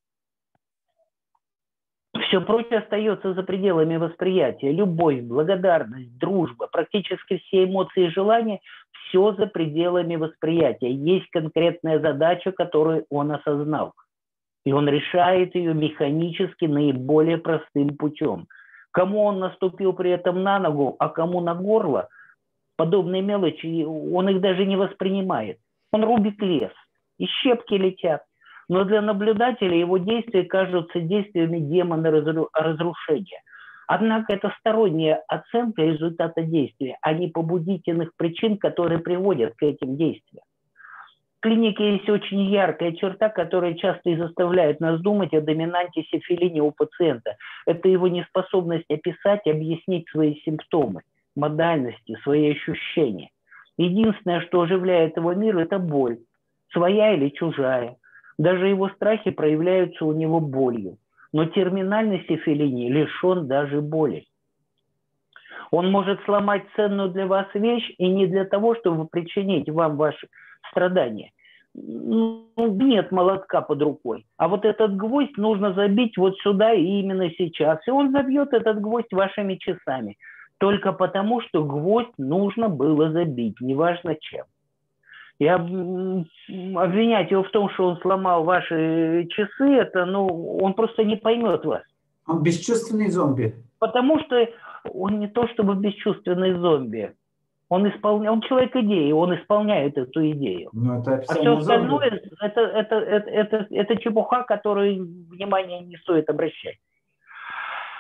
Все прочее остается за пределами восприятия. Любовь, благодарность, дружба, практически все эмоции и желания – все за пределами восприятия. Есть конкретная задача, которую он осознал. И он решает ее механически наиболее простым путем. Кому он наступил при этом на ногу, а кому на горло, подобные мелочи, он их даже не воспринимает. Он рубит лес, и щепки летят. Но для наблюдателя его действия кажутся действиями демона разрушения. Однако это сторонняя оценка результата действия, а не побудительных причин, которые приводят к этим действиям. В клинике есть очень яркая черта, которая часто и заставляет нас думать о доминанте Феллини у пациента. Это его неспособность описать и объяснить свои симптомы, модальности, свои ощущения. Единственное, что оживляет его мир, это боль, своя или чужая. Даже его страхи проявляются у него болью. Но терминальный Феллини лишен даже боли. Он может сломать ценную для вас вещь и не для того, чтобы причинить вам ваши страдания. Нет молотка под рукой. А вот этот гвоздь нужно забить вот сюда и именно сейчас. И он забьет этот гвоздь вашими часами. Только потому, что гвоздь нужно было забить, неважно чем. И обвинять его в том, что он сломал ваши часы, это, ну, он просто не поймет вас. Он бесчувственный зомби. Потому что он не то чтобы бесчувственный зомби. Он, исполня... он человек идеи, он исполняет эту идею. Ну, это а все остальное это, это, это, это, это чепуха, которую внимание не стоит обращать.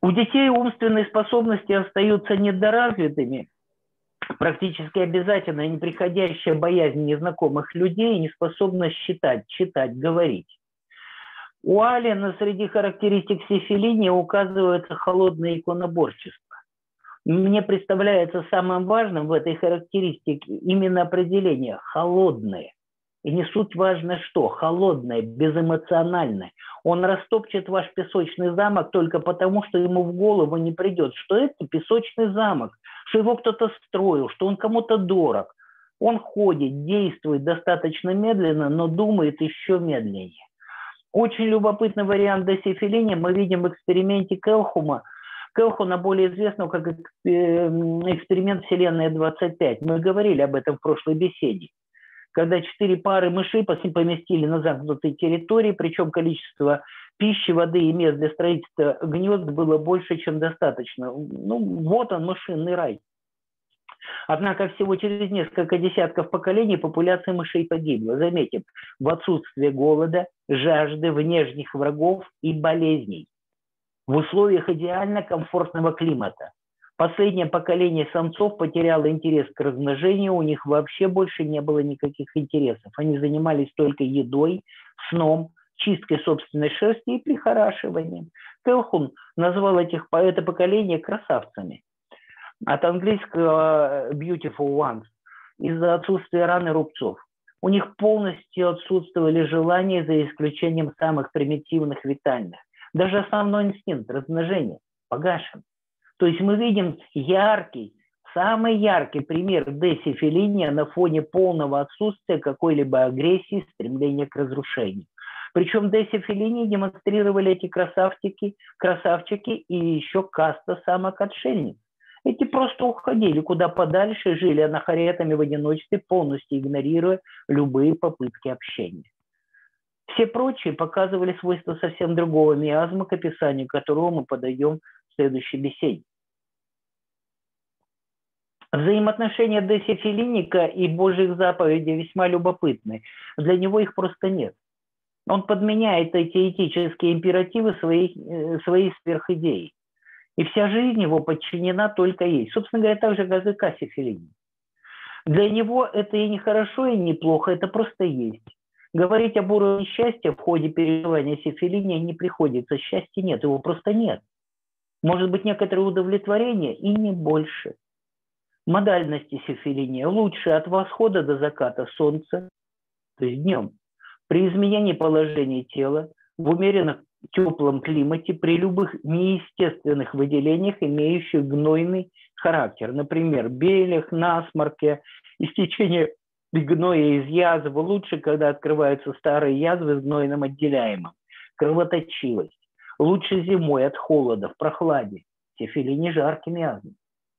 У детей умственные способности остаются недоразвитыми. Практически обязательно неприходящая боязнь незнакомых людей и неспособность считать, читать, говорить. У Аллена среди характеристик сифилиния указывается холодное иконоборчество. Мне представляется самым важным в этой характеристике именно определение «холодное». И не суть важно что, холодное, безэмоциональное. Он растопчет ваш песочный замок только потому, что ему в голову не придет, что это песочный замок, что его кто-то строил, что он кому-то дорог. Он ходит, действует достаточно медленно, но думает еще медленнее. Очень любопытный вариант десифилиния мы видим в эксперименте Келхума. Келхуна более известного как эксперимент Вселенная двадцать пять. Мы говорили об этом в прошлой беседе. Когда четыре пары мышей поместили на замкнутой территории, причем количество пищи, воды и мест для строительства гнезд было больше, чем достаточно. Ну, вот он, мышиный рай. Однако всего через несколько десятков поколений популяция мышей погибла. Заметим, в отсутствие голода, жажды, внешних врагов и болезней. В условиях идеально комфортного климата. Последнее поколение самцов потеряло интерес к размножению, у них вообще больше не было никаких интересов. Они занимались только едой, сном, чисткой собственной шерсти и прихорашиванием. Келхун назвал этих, это поколение красавцами. От английского beautiful ones, из-за отсутствия ран и рубцов. У них полностью отсутствовали желания, за исключением самых примитивных витальных. Даже основной инстинкт размножения погашен. То есть мы видим яркий, самый яркий пример десифилиния на фоне полного отсутствия какой-либо агрессии, стремления к разрушению. Причем десифилинии демонстрировали эти красавчики, красавчики и еще каста самок-отшельниц. Эти просто уходили куда подальше, жили анахаретами в одиночестве, полностью игнорируя любые попытки общения. Все прочие показывали свойства совсем другого миазма, к описанию которого мы подаем в следующей беседе. Взаимоотношения десифилиника и Божьих заповедей весьма любопытны. Для него их просто нет. Он подменяет эти этические императивы своей, своей сверхидеей. И вся жизнь его подчинена только ей. Собственно говоря, так же, как и кассифилиний. Для него это и не хорошо, и не плохо, это просто есть. Говорить об уровне счастья в ходе переживания сифилиния не приходится. Счастья нет, его просто нет. Может быть, некоторое удовлетворение и не больше. Модальности сифилиния лучше от восхода до заката солнца, то есть днем. При изменении положения тела, в умеренно теплом климате, при любых неестественных выделениях, имеющих гнойный характер. Например, белях, насморке, истечение гноя из язвы. Лучше, когда открываются старые язвы с гнойным отделяемым. Кровоточивость. Лучше зимой от холода, в прохладе. Сифилиний жаркий миазм.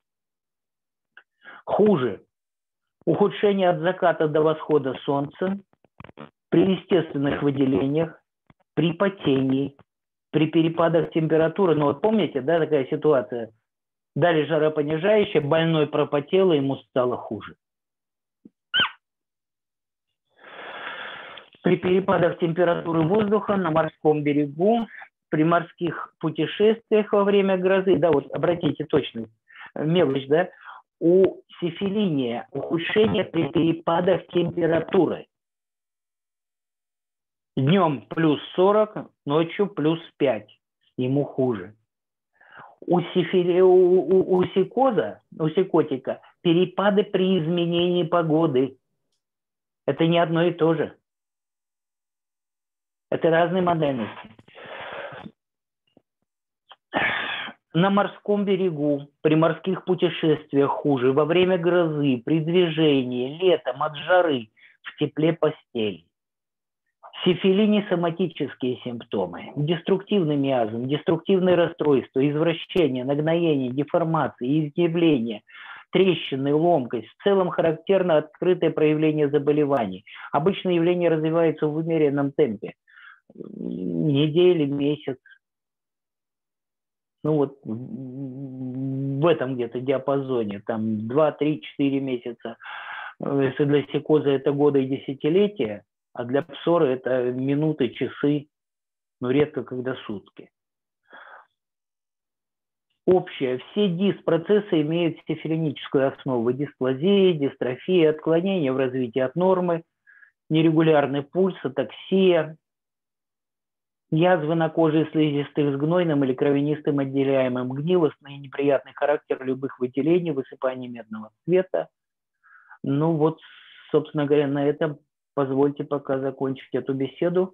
Хуже. Ухудшение от заката до восхода солнца, при естественных выделениях, при потении, при перепадах температуры. Ну вот помните, да, такая ситуация? Дали жаропонижающее, больной пропотел, и ему стало хуже. При перепадах температуры воздуха на морском берегу, при морских путешествиях во время грозы, да, вот обратите точно, мелочь, да, у сифилиния ухудшение при перепадах температуры. Днем плюс сорок, ночью плюс пять. Ему хуже. У, сифили... у, у, у сикоза, у сикотика перепады при изменении погоды. Это не одно и то же. Это разные модальности. На морском берегу, при морских путешествиях хуже, во время грозы, при движении, летом, от жары, в тепле постели. Сифилиний соматические симптомы, деструктивный миазм, деструктивные расстройства, извращения, нагноения, деформации, изъявления, трещины, ломкость. В целом характерно открытое проявление заболеваний. Обычно явление развивается в умеренном темпе. Недели, месяц. Ну вот в этом где-то диапазоне, там два, три, четыре месяца. Если для сикоза это годы и десятилетия, а для псора это минуты, часы, но редко когда сутки. общее. Все дис-процессы имеют сифилиническую основу. Дисплазия, дистрофия, отклонение в развитии от нормы, нерегулярный пульс, атаксия, язвы на коже и слизистых с гнойным или кровянистым отделяемым, гнилостный и неприятный характер любых выделений, высыпание медного цвета. Ну вот, собственно говоря, на этом позвольте пока закончить эту беседу.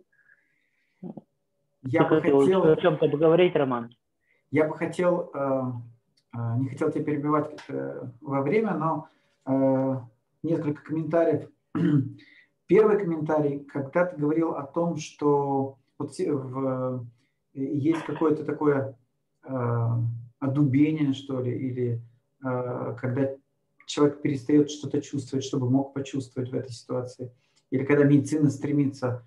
Я Ты бы хотел... о чем-то поговорить, Роман? Я бы хотел, не хотел тебя перебивать во время, но несколько комментариев. Первый комментарий, когда ты говорил о том, что вот в, есть какое-то такое одубение, что ли, или когда человек перестает что-то чувствовать, чтобы мог почувствовать в этой ситуации, или когда медицина стремится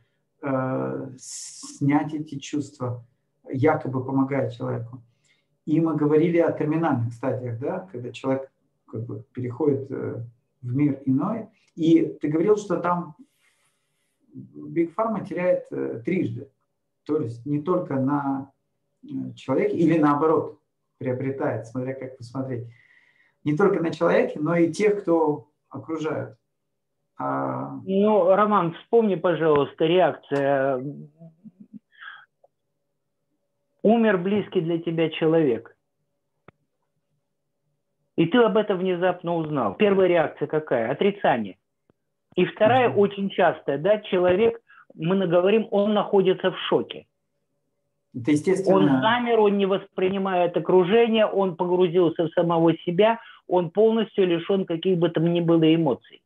снять эти чувства, якобы помогая человеку. И мы говорили о терминальных стадиях, да, когда человек как бы переходит в мир иной. И ты говорил, что там Big Pharma теряет трижды. То есть не только на человеке, или наоборот, приобретает, смотря как посмотреть. Не только на человеке, но и тех, кто окружают. А... Ну, Роман, вспомни, пожалуйста, реакция. Умер близкий для тебя человек. И ты об этом внезапно узнал. Первая реакция какая? Отрицание. И вторая, mm-hmm. очень частая, да, человек, мы говорим, он находится в шоке. Это естественно. Он замер, он не воспринимает окружение, он погрузился в самого себя, он полностью лишен каких бы там ни было эмоций.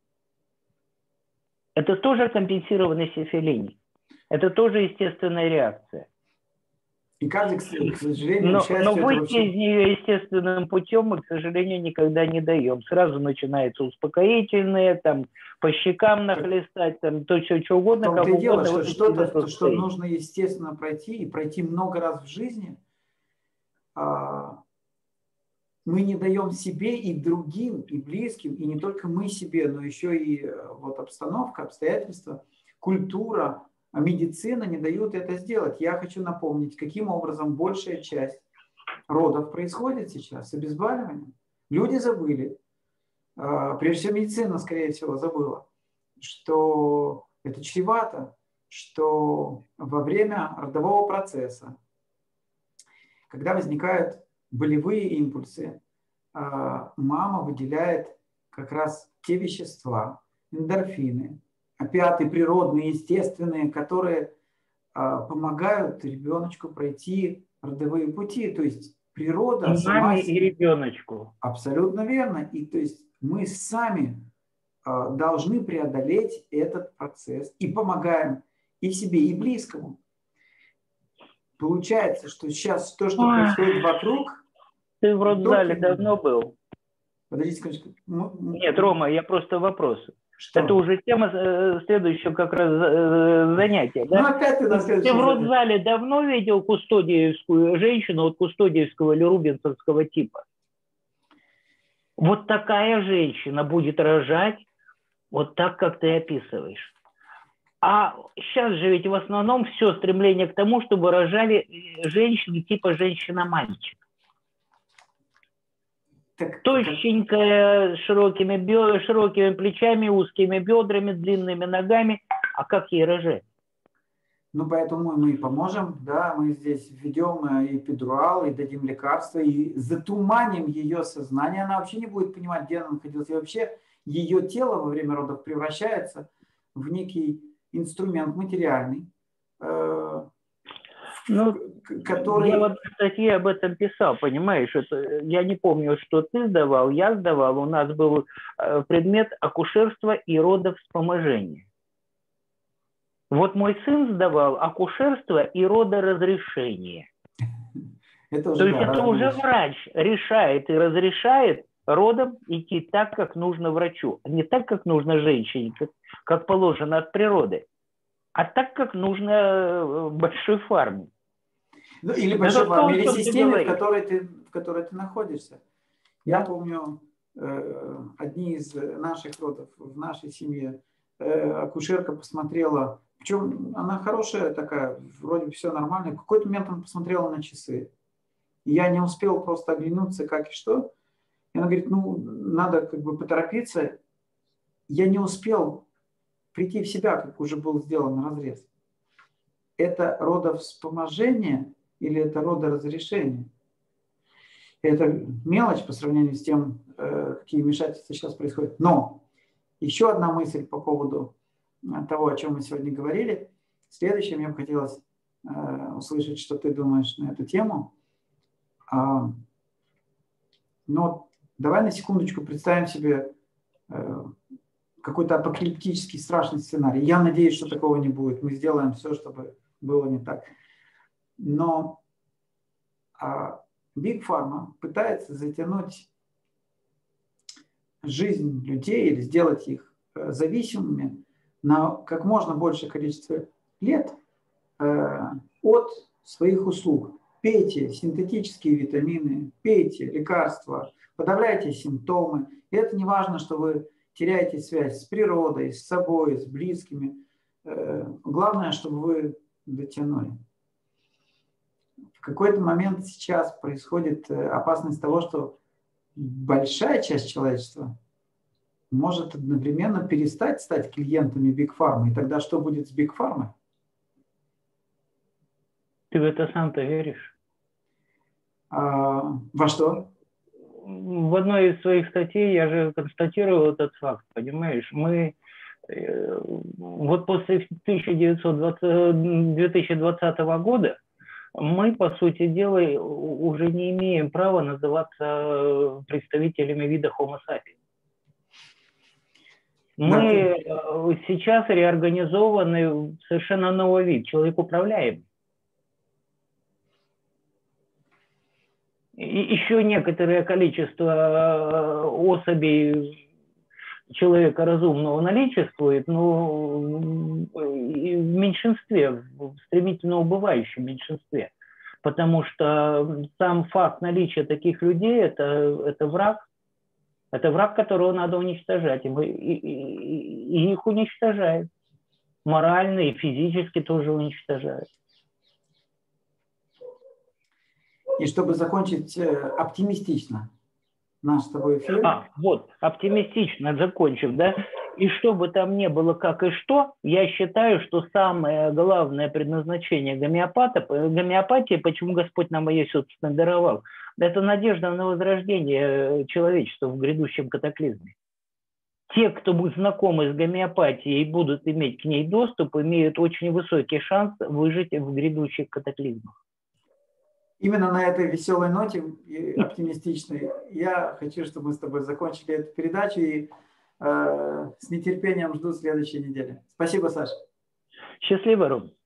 Это тоже компенсированный сифилиний. Это тоже естественная реакция. И каждый, к сожалению, но, счастью, но выйти вообще... из нее естественным путем мы, к сожалению, никогда не даем. Сразу начинается успокоительные, там, по щекам нахлестать, там, то, что, что угодно. В том-то и дело, угодно, что что-то, что нужно, естественно, пройти, и пройти много раз в жизни, мы не даем себе и другим, и близким, и не только мы себе, но еще и вот обстановка, обстоятельства, культура, а медицина не дают это сделать. Я хочу напомнить, каким образом большая часть родов происходит сейчас с обезболиванием. Люди забыли, прежде всего медицина, скорее всего, забыла, что это чревато, что во время родового процесса, когда возникают болевые импульсы, мама выделяет как раз те вещества, эндорфины, опиаты природные, естественные, которые а, помогают ребеночку пройти родовые пути. То есть природа... И сама маме, и ребеночку. Абсолютно верно. И то есть мы сами а, должны преодолеть этот процесс и помогаем и себе, и близкому. Получается, что сейчас то, что Ой. происходит вокруг... Ты в родзале давно был? Подождите секундочку. Нет, Рома, я просто вопрос. Что? Это уже тема э, следующего как раз э, занятия. Да? Ну, опять ты на следующее Ты в родзале давно видел кустодиевскую женщину, вот кустодиевского или рубинсовского типа? Вот такая женщина будет рожать вот так, как ты описываешь. А сейчас же ведь в основном все стремление к тому, чтобы рожали женщины типа женщина-мальчик. Так, Тощенькая, с широкими, бё, широкими плечами, узкими бедрами, длинными ногами. А как ей рожать? Ну, поэтому мы и поможем, да, мы здесь введем эпидурал, и дадим лекарства, и затуманим ее сознание. Она вообще не будет понимать, где она находилась. И вообще ее тело во время родов превращается в некий инструмент материальный, э, ну, который... Я вот в статье об этом писал, понимаешь, это, я не помню, что ты сдавал, я сдавал, у нас был э, предмет акушерства и родовспоможения. Вот мой сын сдавал акушерство и родоразрешение. Это уже, То есть да, это уже врач решает и разрешает родом идти так, как нужно врачу, а не так, как нужно женщине, как, как положено от природы, а так, как нужно большой фарме. Ну, или большой фарме, или системе, в которой ты, в которой ты находишься. Я помню, э, одни из наших родов в нашей семье, э, акушерка посмотрела, причем она хорошая такая, вроде все нормально, в какой-то момент она посмотрела на часы. И я не успел просто оглянуться, как и что. И она говорит, ну, надо как бы поторопиться. Я не успел прийти в себя, как уже был сделан разрез. Это родовспоможение или это родоразрешение? Это мелочь по сравнению с тем, какие вмешательства сейчас происходят. Но еще одна мысль по поводу того, о чем мы сегодня говорили. Следующее, мне бы хотелось услышать, что ты думаешь на эту тему. Но давай на секундочку представим себе какой-то апокалиптический страшный сценарий. Я надеюсь, что такого не будет. Мы сделаем все, чтобы было не так. Но Big Pharma пытается затянуть жизнь людей или сделать их зависимыми на как можно большее количество лет от своих услуг. Пейте синтетические витамины, пейте лекарства, подавляйте симптомы. И это не важно, что вы теряете связь с природой, с собой, с близкими. Главное, чтобы вы дотянули. В какой-то момент сейчас происходит опасность того, что большая часть человечества может одновременно перестать стать клиентами Big Pharma. И тогда что будет с Big Pharma? Ты в это сам-то веришь? А, во что? В одной из своих статей я же констатировал этот факт, понимаешь? Мы э, вот после две тысячи двадцатого года мы, по сути дела, уже не имеем права называться представителями вида Homo sapiens. Мы сейчас реорганизованы в совершенно новый вид, человек управляемый. И еще некоторое количество особей человека разумного наличествует, но в меньшинстве, в стремительно убывающем меньшинстве. Потому что сам факт наличия таких людей это, – это враг. Это враг, которого надо уничтожать. И, мы, и, и, и их уничтожают. Морально и физически тоже уничтожают. И чтобы закончить оптимистично наш с тобой эфир. А, вот, оптимистично закончив, да. И что бы там ни было, как и что, я считаю, что самое главное предназначение гомеопата, гомеопатии, почему Господь нам ее, собственно, даровал, это надежда на возрождение человечества в грядущем катаклизме. Те, кто будет знакомы с гомеопатией и будут иметь к ней доступ, имеют очень высокий шанс выжить в грядущих катаклизмах. Именно на этой веселой ноте и оптимистичной я хочу, чтобы мы с тобой закончили эту передачу и э, с нетерпением жду следующей недели. Спасибо, Саша. Счастливо, Ром.